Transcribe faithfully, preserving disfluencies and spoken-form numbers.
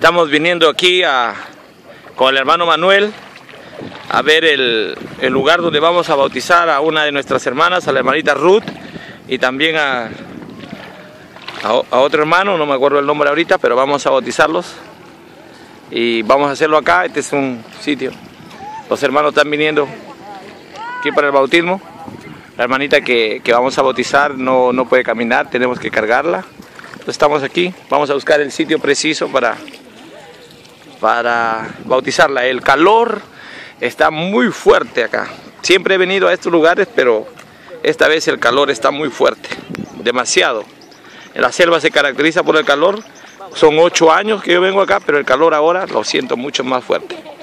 Estamos viniendo aquí a, con el hermano Manuel a ver el, el lugar donde vamos a bautizar a una de nuestras hermanas, a la hermanita Ruth, y también a, a, a otro hermano, no me acuerdo el nombre ahorita, pero vamos a bautizarlos y vamos a hacerlo acá. Este es un sitio, los hermanos están viniendo aquí para el bautismo. La hermanita que, que vamos a bautizar no, no puede caminar, tenemos que cargarla. Entonces estamos aquí, vamos a buscar el sitio preciso para, para bautizarla. El calor está muy fuerte acá. Siempre he venido a estos lugares, pero esta vez el calor está muy fuerte, demasiado. En la selva se caracteriza por el calor. Son ocho años que yo vengo acá, pero el calor ahora lo siento mucho más fuerte.